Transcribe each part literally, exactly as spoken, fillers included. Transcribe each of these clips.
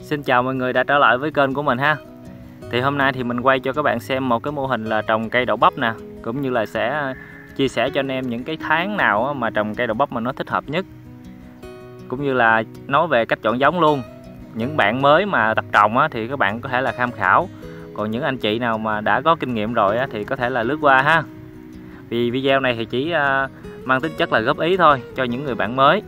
Xin chào mọi người đã trở lại với kênh của mình ha. Thì hôm nay thì mình quay cho các bạn xem một cái mô hình là trồng cây đậu bắp nè, cũng như là sẽ chia sẻ cho anh em những cái tháng nào mà trồng cây đậu bắp mà nó thích hợp nhất, cũng như là nói về cách chọn giống luôn. Những bạn mới mà tập trồng thì các bạn có thể là tham khảo, còn những anh chị nào mà đã có kinh nghiệm rồi thì có thể là lướt qua ha. Vì video này thì chỉ mang tính chất là góp ý thôi cho những người bạn mới.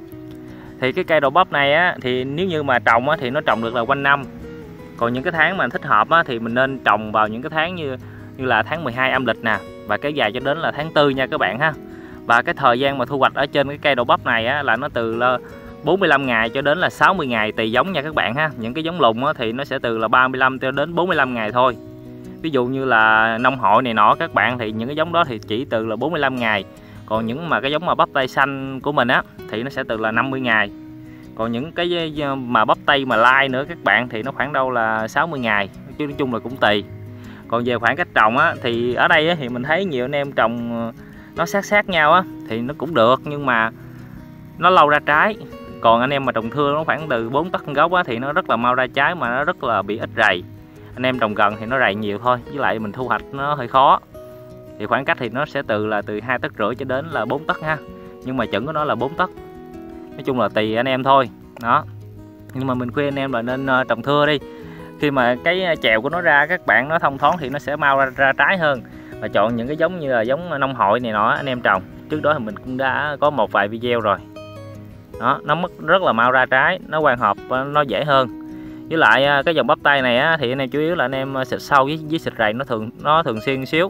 Thì cái cây đậu bắp này á, thì nếu như mà trồng á, thì nó trồng được là quanh năm. Còn những cái tháng mà thích hợp á, thì mình nên trồng vào những cái tháng như như là tháng mười hai âm lịch nè, và kéo dài cho đến là tháng tư nha các bạn ha. Và cái thời gian mà thu hoạch ở trên cái cây đậu bắp này á, là nó từ là bốn mươi lăm ngày cho đến là sáu mươi ngày tùy giống nha các bạn ha. Những cái giống lùn á, thì nó sẽ từ là ba mươi lăm cho đến bốn mươi lăm ngày thôi. Ví dụ như là nông hội này nọ các bạn, thì những cái giống đó thì chỉ từ là bốn mươi lăm ngày. Còn những mà cái giống mà bắp tay xanh của mình á thì nó sẽ từ là năm mươi ngày. Còn những cái mà bắp tay mà lai nữa các bạn thì nó khoảng đâu là sáu mươi ngày, chứ nói chung là cũng tùy. Còn về khoảng cách trồng á, thì ở đây á, thì mình thấy nhiều anh em trồng nó sát sát nhau á thì nó cũng được, nhưng mà nó lâu ra trái. Còn anh em mà trồng thưa nó khoảng từ bốn tấc gốc á, thì nó rất là mau ra trái mà nó rất là bị ít rầy. Anh em trồng gần thì nó rầy nhiều thôi, với lại mình thu hoạch nó hơi khó. Thì khoảng cách thì nó sẽ từ là từ hai tấc rưỡi cho đến là bốn tấc ha, nhưng mà chuẩn của nó là bốn tấc. Nói chung là tùy anh em thôi đó. Nhưng mà mình khuyên anh em là nên trồng thưa đi. Khi mà cái chèo của nó ra các bạn, nó thông thoáng thì nó sẽ mau ra, ra trái hơn. Và chọn những cái giống như là giống nông hội này nọ anh em trồng. Trước đó thì mình cũng đã có một vài video rồi đó, nó mất rất là mau ra trái, nó quang hợp, nó dễ hơn. Với lại cái dòng bắp tay này á, thì anh em chủ yếu là anh em xịt sâu với, với xịt rầy nó thường nó thường xuyên xíu.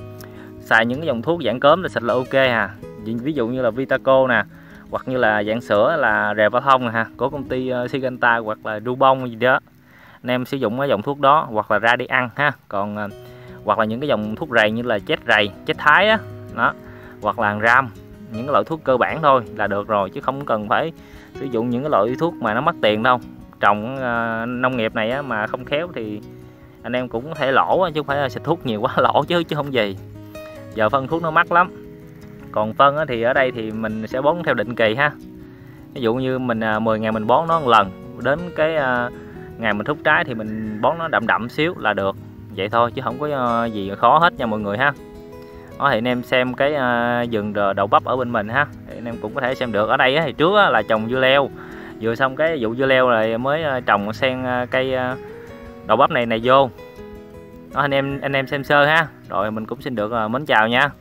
Xài những cái dòng thuốc dạng cớm là xịt là ok hà. Ví dụ như là Vitaco nè, hoặc như là dạng sữa là Revapong nè ha, của công ty uh, Syngenta, hoặc là Dubon gì đó. Anh em sử dụng cái dòng thuốc đó, hoặc là ra đi ăn ha. Còn uh, hoặc là những cái dòng thuốc rầy như là chết rầy, chết thái á, đó, hoặc là ram, những cái loại thuốc cơ bản thôi là được rồi, chứ không cần phải sử dụng những cái loại thuốc mà nó mất tiền đâu. Trồng uh, nông nghiệp này á, mà không khéo thì anh em cũng có thể lỗ, chứ không phải là xịt thuốc nhiều quá lỗ chứ chứ không gì. Giờ phân thuốc nó mắc lắm. Còn phân thì ở đây thì mình sẽ bón theo định kỳ ha. Ví dụ như mình mười ngày mình bón nó một lần, đến cái ngày mình thúc trái thì mình bón nó đậm đậm xíu là được. Vậy thôi chứ không có gì khó hết nha mọi người ha. Đó, thì anh em xem cái vườn đậu bắp ở bên mình ha, thì anh em cũng có thể xem được. Ở đây thì trước là trồng dưa leo, vừa xong cái vụ dưa leo rồi mới trồng xen cây đậu bắp này này vô. Đó, anh em anh em xem sơ ha. Rồi mình cũng xin được mến chào nha.